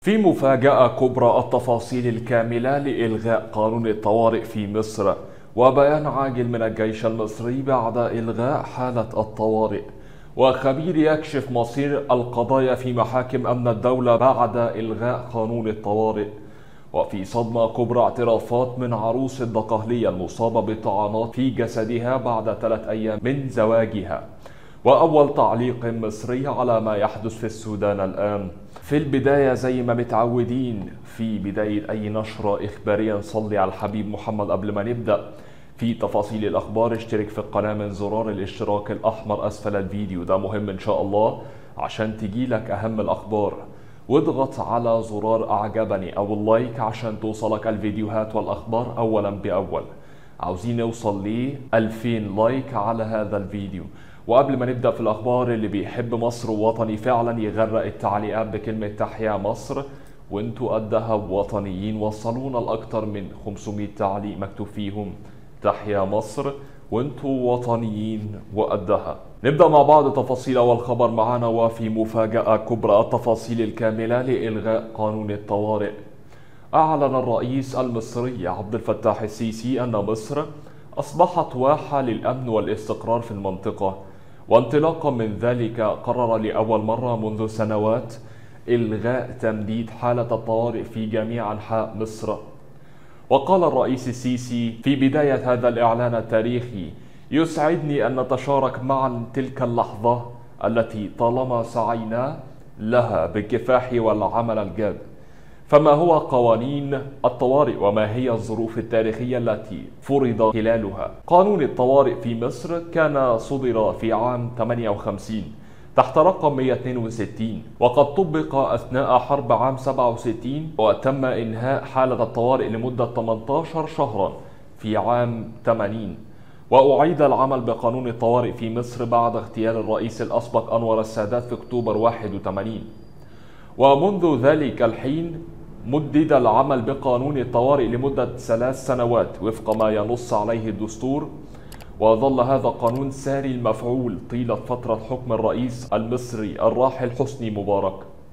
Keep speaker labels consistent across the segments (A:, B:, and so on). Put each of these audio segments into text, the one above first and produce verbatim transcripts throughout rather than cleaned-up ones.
A: في مفاجأة كبرى، التفاصيل الكاملة لإلغاء قانون الطوارئ في مصر، وبيان عاجل من الجيش المصري بعد إلغاء حالة الطوارئ، وخبير يكشف مصير القضايا في محاكم أمن الدولة بعد إلغاء قانون الطوارئ. وفي صدمة كبرى، اعترافات من عروس الدقهلية المصابة بطعنات في جسدها بعد ثلاث أيام من زواجها، وأول تعليق مصري على ما يحدث في السودان الآن. في البداية زي ما متعودين في بداية أي نشرة إخبارية نصلي على الحبيب محمد قبل ما نبدأ في تفاصيل الأخبار. اشترك في القناة من زرار الاشتراك الأحمر أسفل الفيديو، ده مهم إن شاء الله عشان تجيلك أهم الأخبار، واضغط على زرار أعجبني أو اللايك عشان توصلك الفيديوهات والأخبار أولا بأول. عاوزين نوصل ل ألفين لايك على هذا الفيديو. وقبل ما نبدأ في الأخبار، اللي بيحب مصر ووطني فعلا يغرق التعليقات بكلمة تحيا مصر، وانتوا قدها وطنيين. وصلونا لأكثر من خمسمائة تعليق مكتوب فيهم تحيا مصر، وانتوا وطنيين وقدها. نبدأ مع بعض تفاصيل أول خبر معنا، وفي مفاجأة كبرى، التفاصيل الكاملة لإلغاء قانون الطوارئ. أعلن الرئيس المصري عبد الفتاح السيسي أن مصر أصبحت واحة للأمن والاستقرار في المنطقة، وانطلاقا من ذلك قرر لأول مرة منذ سنوات إلغاء تمديد حالة الطوارئ في جميع أنحاء مصر. وقال الرئيس السيسي في بداية هذا الإعلان التاريخي: يسعدني أن نتشارك معا تلك اللحظة التي طالما سعينا لها بالكفاح والعمل الجاد. فما هو قوانين الطوارئ وما هي الظروف التاريخية التي فرض خلالها؟ قانون الطوارئ في مصر كان صدر في عام ثمانية وخمسين تحت رقم مئة واثنين وستين، وقد طبق أثناء حرب عام سبعة وستين، وتم إنهاء حالة الطوارئ لمدة ثمانية عشر شهرا في عام ثمانين. وأعيد العمل بقانون الطوارئ في مصر بعد اغتيال الرئيس الأسبق أنور السادات في أكتوبر واحد وثمانين، ومنذ ذلك الحين مدد العمل بقانون الطوارئ لمدة ثلاث سنوات وفق ما ينص عليه الدستور. وظل هذا القانون ساري المفعول طيلة فترة حكم الرئيس المصري الراحل حسني مبارك.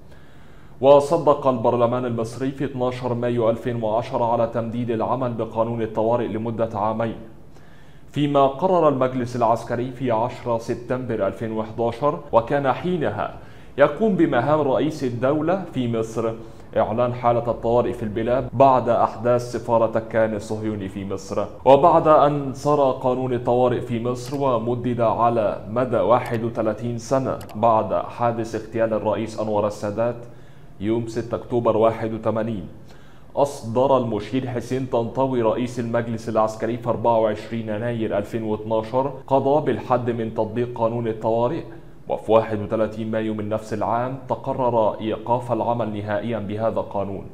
A: وصدق البرلمان المصري في اثني عشر مايو ألفين وعشرة على تمديد العمل بقانون الطوارئ لمدة عامين، فيما قرر المجلس العسكري في عشرة سبتمبر ألفين وأحد عشر، وكان حينها يقوم بمهام رئيس الدولة في مصر إعلان حالة الطوارئ في البلاد بعد أحداث سفارة الكيان الصهيوني في مصر. وبعد أن صار قانون الطوارئ في مصر ومدد على مدى واحد وثلاثين سنة بعد حادث اغتيال الرئيس أنور السادات يوم ستة أكتوبر واحد وثمانين، أصدر المشير حسين طنطاوي رئيس المجلس العسكري في أربعة وعشرين يناير ألفين واثني عشر قضاء بالحد من تطبيق قانون الطوارئ. وفي واحد وثلاثين مايو من نفس العام تقرر إيقاف العمل نهائيا بهذا القانون.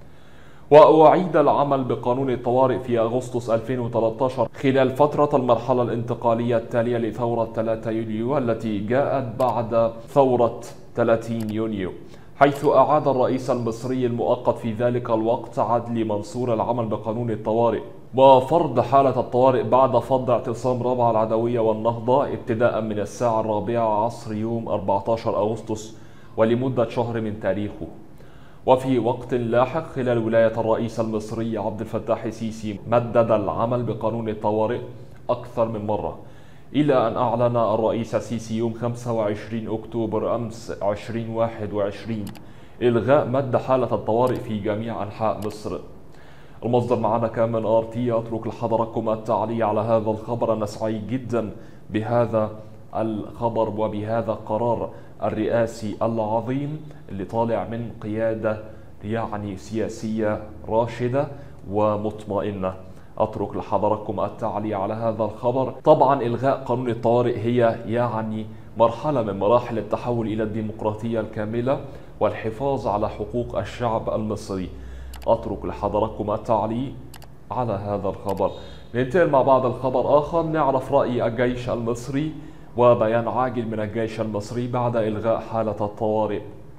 A: وأعيد العمل بقانون الطوارئ في أغسطس ألفين وثلاثة عشر خلال فترة المرحلة الانتقالية التالية لثورة ثلاثة يوليو التي جاءت بعد ثورة ثلاثين يونيو، حيث أعاد الرئيس المصري المؤقت في ذلك الوقت عدلي منصور العمل بقانون الطوارئ وفرض حالة الطوارئ بعد فض اعتصام رابعة العدوية والنهضة ابتداء من الساعة الرابعة عصر يوم أربعة عشر أغسطس ولمدة شهر من تاريخه. وفي وقت لاحق خلال ولاية الرئيس المصري عبد الفتاح السيسي مدد العمل بقانون الطوارئ أكثر من مرة، إلى أن أعلن الرئيس السيسي يوم خمسة وعشرين أكتوبر أمس ألفين وواحد وعشرين إلغاء مد حالة الطوارئ في جميع أنحاء مصر. المصدر معنا كان من آر تي. أترك لحضراتكم التعليق على هذا الخبر. أنا سعيد جدا بهذا الخبر وبهذا القرار الرئاسي العظيم اللي طالع من قيادة يعني سياسية راشدة ومطمئنة. أترك لحضراتكم التعليق على هذا الخبر. طبعا إلغاء قانون الطوارئ هي يعني مرحلة من مراحل التحول إلى الديمقراطية الكاملة والحفاظ على حقوق الشعب المصري. أترك لحضراتكم التعليق على هذا الخبر. ننتقل مع بعض الخبر آخر، نعرف رأي الجيش المصري وبيان عاجل من الجيش المصري بعد إلغاء حالة الطوارئ.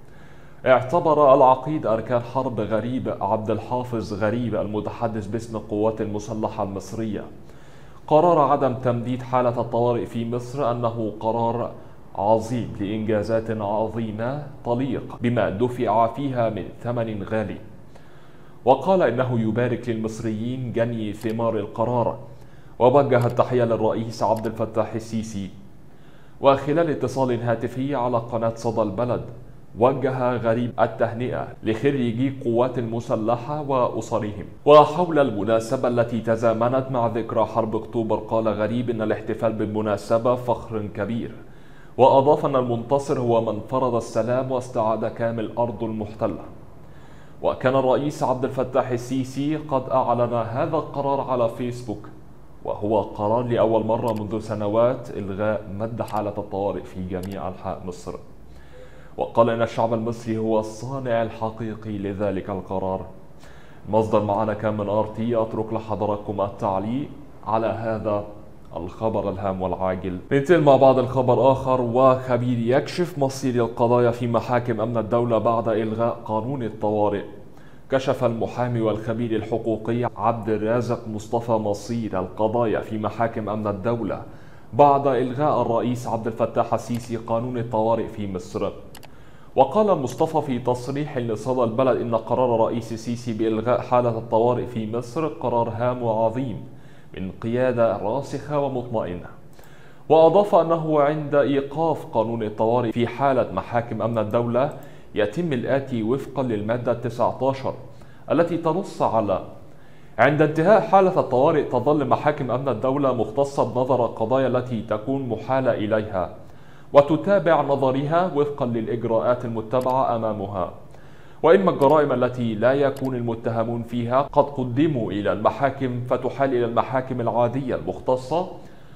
A: اعتبر العقيد أركان حرب غريب عبد الحافظ غريب المتحدث باسم القوات المسلحة المصرية قرار عدم تمديد حالة الطوارئ في مصر أنه قرار عظيم لإنجازات عظيمة تليق بما دفع فيها من ثمن غالي. وقال إنه يبارك للمصريين جني ثمار القرار، ووجه التحية للرئيس عبد الفتاح السيسي. وخلال اتصال هاتفي على قناة صدى البلد، وجه غريب التهنئة لخريجي قوات المسلحة وأسرهم. وحول المناسبة التي تزامنت مع ذكرى حرب أكتوبر، قال غريب إن الاحتفال بالمناسبة فخر كبير، وأضاف أن المنتصر هو من فرض السلام واستعاد كامل أرض المحتلة. وكان الرئيس عبد الفتاح السيسي قد أعلن هذا القرار على فيسبوك، وهو قرار لأول مرة منذ سنوات إلغاء مد حالة الطوارئ في جميع أنحاء مصر. وقال إن الشعب المصري هو الصانع الحقيقي لذلك القرار. المصدر معنا كان من آر تي. أترك لحضراتكم التعليق على هذا الخبر الهام والعاجل. ننتقل مع بعض الخبر آخر. وخبير يكشف مصير القضايا في محاكم أمن الدولة بعد إلغاء قانون الطوارئ. كشف المحامي والخبير الحقوقي عبد الرازق مصطفى مصير القضايا في محاكم أمن الدولة بعد إلغاء الرئيس عبد الفتاح السيسي قانون الطوارئ في مصر. وقال مصطفى في تصريح لصدى البلد إن قرار الرئيس السيسي بإلغاء حالة الطوارئ في مصر قرار هام وعظيم من قيادة راسخة ومطمئنة. وأضاف أنه عند إيقاف قانون الطوارئ في حالة محاكم أمن الدولة يتم الآتي وفقا للمادة تسعة عشر التي تنص على: عند انتهاء حالة الطوارئ تظل محاكم أمن الدولة مختصة بنظر القضايا التي تكون محالة إليها، وتتابع نظرها وفقا للإجراءات المتبعة أمامها. وإما الجرائم التي لا يكون المتهمون فيها قد قدموا إلى المحاكم فتحال إلى المحاكم العادية المختصة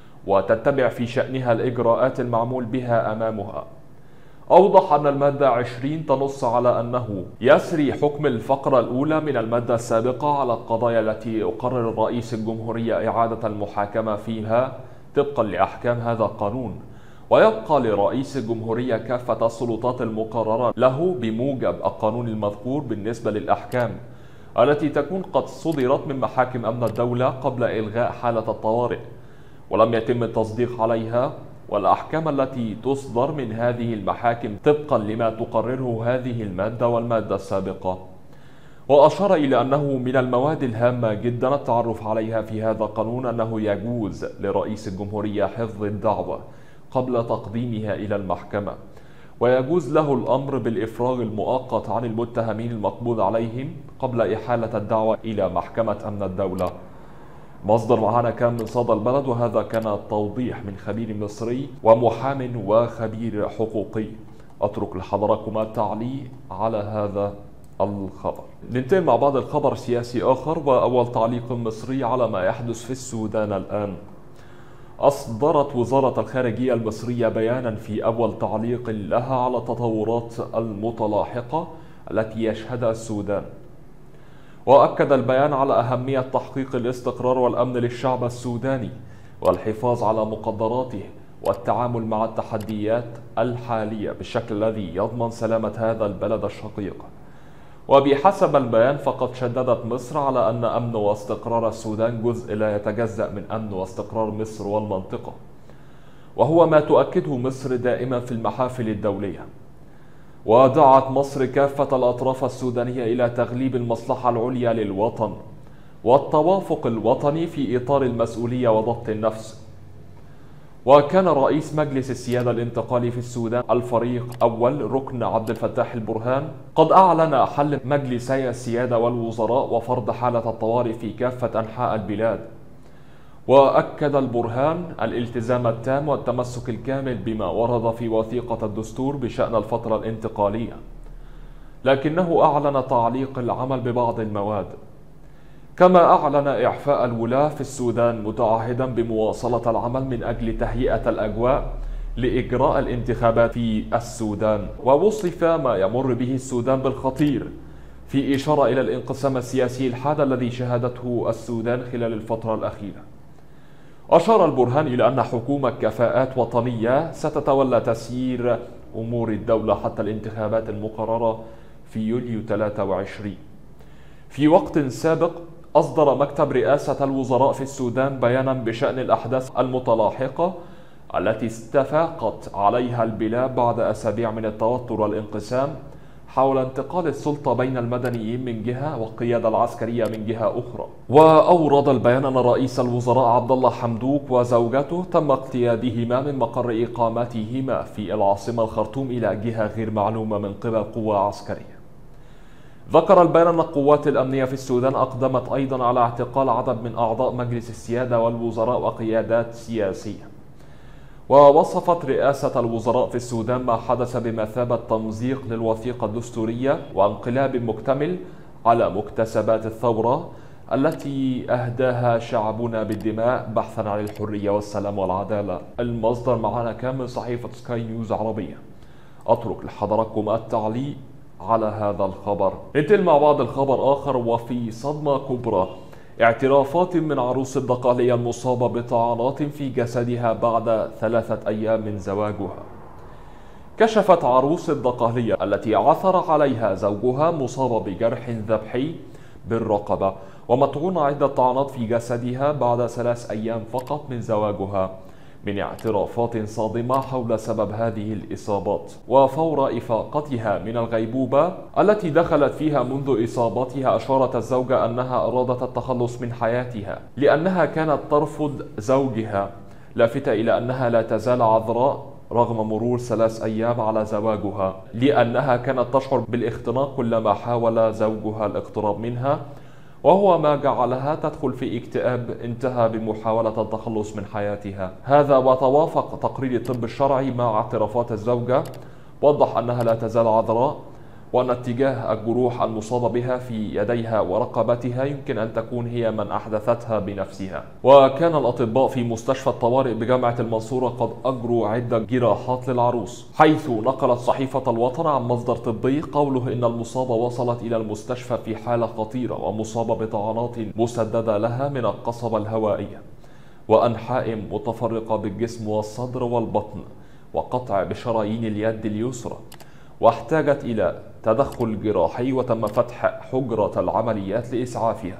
A: وتتبع في شأنها الإجراءات المعمول بها أمامها. أوضح أن المادة عشرين تنص على أنه يسري حكم الفقرة الأولى من المادة السابقة على القضايا التي يقرر الرئيس الجمهورية إعادة المحاكمة فيها طبقا لأحكام هذا القانون، ويبقى لرئيس الجمهورية كافة السلطات المقررة له بموجب القانون المذكور بالنسبة للأحكام التي تكون قد صدرت من محاكم أمن الدولة قبل إلغاء حالة الطوارئ ولم يتم التصديق عليها، والأحكام التي تصدر من هذه المحاكم طبقا لما تقرره هذه المادة والمادة السابقة. وأشار إلى أنه من المواد الهامة جدا التعرف عليها في هذا القانون أنه يجوز لرئيس الجمهورية حفظ الدعوة قبل تقديمها إلى المحكمة، ويجوز له الأمر بالإفراج المؤقت عن المتهمين المقبوض عليهم قبل إحالة الدعوة إلى محكمة أمن الدولة. مصدر معنا كان من صدى البلد، وهذا كان التوضيح من خبير مصري ومحام وخبير حقوقي. أترك لحضراتكم التعليق على هذا الخبر. ننتقل مع بعض الخبر سياسي آخر، وأول تعليق مصري على ما يحدث في السودان الآن. أصدرت وزارة الخارجية المصرية بيانا في أول تعليق لها على التطورات المتلاحقة التي يشهدها السودان. وأكد البيان على أهمية تحقيق الاستقرار والأمن للشعب السوداني والحفاظ على مقدراته والتعامل مع التحديات الحالية بالشكل الذي يضمن سلامة هذا البلد الشقيق. وبحسب البيان فقد شددت مصر على أن أمن واستقرار السودان جزء لا يتجزأ من أمن واستقرار مصر والمنطقة، وهو ما تؤكده مصر دائما في المحافل الدولية. ودعت مصر كافة الأطراف السودانية إلى تغليب المصلحة العليا للوطن والتوافق الوطني في إطار المسؤولية وضبط النفس. وكان رئيس مجلس السيادة الانتقالي في السودان الفريق أول ركن عبد الفتاح البرهان قد أعلن حل مجلسي السيادة والوزراء وفرض حالة الطوارئ في كافة أنحاء البلاد. وأكد البرهان الالتزام التام والتمسك الكامل بما ورد في وثيقة الدستور بشأن الفترة الانتقالية، لكنه أعلن تعليق العمل ببعض المواد. كما أعلن إعفاء الولاة في السودان متعهدا بمواصلة العمل من أجل تهيئة الأجواء لإجراء الانتخابات في السودان. ووصف ما يمر به السودان بالخطير في إشارة إلى الانقسام السياسي الحاد الذي شهدته السودان خلال الفترة الأخيرة. أشار البرهان إلى أن حكومة كفاءات وطنية ستتولى تسيير أمور الدولة حتى الانتخابات المقررة في يوليو ثلاثة وعشرين. في وقت سابق أصدر مكتب رئاسة الوزراء في السودان بيانا بشأن الأحداث المتلاحقة التي استفاقت عليها البلاد بعد أسابيع من التوتر والانقسام حول انتقال السلطة بين المدنيين من جهة والقيادة العسكرية من جهة أخرى. وأورد البيان أن رئيس الوزراء عبد الله حمدوك وزوجته تم اقتيادهما من مقر إقامتهما في العاصمة الخرطوم إلى جهة غير معلومة من قبل قوى عسكرية. ذكر البيان أن القوات الأمنية في السودان أقدمت أيضا على اعتقال عدد من أعضاء مجلس السيادة والوزراء وقيادات سياسية. ووصفت رئاسة الوزراء في السودان ما حدث بمثابة تمزيق للوثيقة الدستورية وانقلاب مكتمل على مكتسبات الثورة التي أهداها شعبنا بالدماء بحثا عن الحرية والسلام والعدالة. المصدر معنا كان من صحيفة سكاي نيوز عربية. أترك لحضراتكم التعليق على هذا الخبر. ننتقل مع بعض الخبر آخر، وفي صدمة كبرى اعترافات من عروس الدقهلية المصابة بطعنات في جسدها بعد ثلاثة أيام من زواجها. كشفت عروس الدقهلية التي عثر عليها زوجها مصابة بجرح ذبحي بالرقبة ومطعون عدة طعنات في جسدها بعد ثلاث أيام فقط من زواجها من اعترافات صادمة حول سبب هذه الإصابات. وفور إفاقتها من الغيبوبة التي دخلت فيها منذ إصابتها، أشارت الزوجة أنها أرادت التخلص من حياتها لأنها كانت ترفض زوجها، لافتة إلى أنها لا تزال عذراء رغم مرور ثلاث أيام على زواجها، لأنها كانت تشعر بالاختناق كلما حاول زوجها الاقتراب منها، وهو ما جعلها تدخل في اكتئاب انتهى بمحاولة التخلص من حياتها. هذا وتوافق تقرير الطب الشرعي مع اعترافات الزوجة، وضح أنها لا تزال عذراء، وأن اتجاه الجروح المصابة بها في يديها ورقبتها يمكن أن تكون هي من أحدثتها بنفسها. وكان الأطباء في مستشفى الطوارئ بجامعة المنصورة قد أجروا عدة جراحات للعروس، حيث نقلت صحيفة الوطن عن مصدر طبي قوله إن المصابة وصلت إلى المستشفى في حالة خطيرة ومصابة بطعنات مسددة لها من القصبة الهوائية وأنحاء متفرقة بالجسم والصدر والبطن وقطع بشرايين اليد اليسرى، واحتاجت إلى تدخل جراحي وتم فتح حجرة العمليات لإسعافها.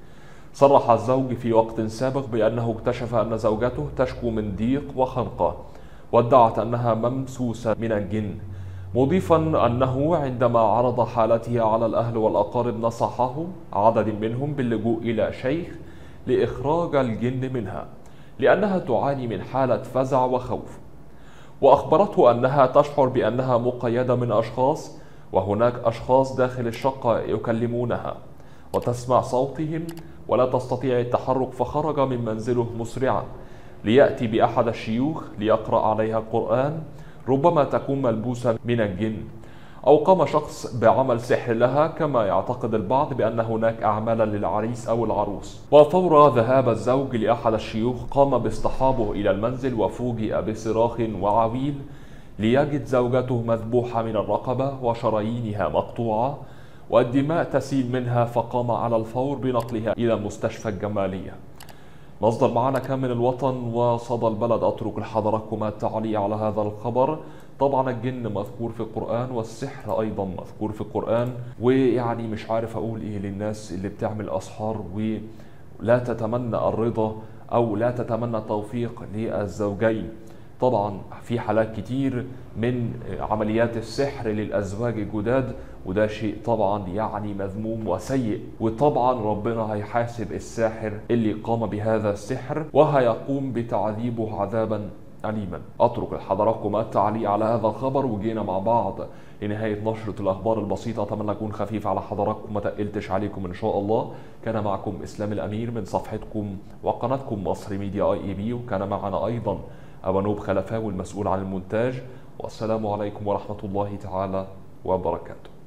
A: صرح الزوج في وقت سابق بأنه اكتشف أن زوجته تشكو من ضيق وخنقة، وادعت أنها ممسوسة من الجن، مضيفا أنه عندما عرض حالتها على الأهل والأقارب نصحه عدد منهم باللجوء إلى شيخ لإخراج الجن منها لأنها تعاني من حالة فزع وخوف. وأخبرته أنها تشعر بأنها مقيدة من أشخاص، وهناك أشخاص داخل الشقة يكلمونها وتسمع صوتهم ولا تستطيع التحرك، فخرج من منزله مسرعا ليأتي بأحد الشيوخ ليقرأ عليها القرآن، ربما تكون ملبوسة من الجن، أو قام شخص بعمل سحر لها كما يعتقد البعض بأن هناك أعمالا للعريس أو العروس. وفور ذهاب الزوج لأحد الشيوخ قام باصطحابه إلى المنزل وفوجئ بصراخ وعويل ليجد زوجته مذبوحة من الرقبة وشرايينها مقطوعة والدماء تسيل منها، فقام على الفور بنقلها إلى مستشفى الجمالية. مصدر معنا كان من الوطن وصدى البلد. أترك لحضراتكم التعليق على هذا الخبر. طبعا الجن مذكور في القرآن والسحر أيضا مذكور في القرآن، ويعني مش عارف أقول إيه للناس اللي بتعمل أسحار ولا تتمنى الرضا أو لا تتمنى التوفيق للزوجين. طبعا في حالات كتير من عمليات السحر للأزواج الجداد، وده شيء طبعا يعني مذموم وسيء، وطبعا ربنا هيحاسب الساحر اللي قام بهذا السحر وهيقوم بتعذيبه عذابا أليما. أترك لحضراتكم التعليق على هذا الخبر، وجينا مع بعض لنهاية نشرة الأخبار البسيطة. أتمنى أكون خفيف على حضراتكم، ما تقلتش عليكم إن شاء الله. كان معكم إسلام الأمير من صفحتكم وقناتكم مصر ميديا اي اي بي، وكان معنا أيضا أبانوب خلفاوي المسؤول عن المونتاج. والسلام عليكم ورحمة الله تعالى وبركاته.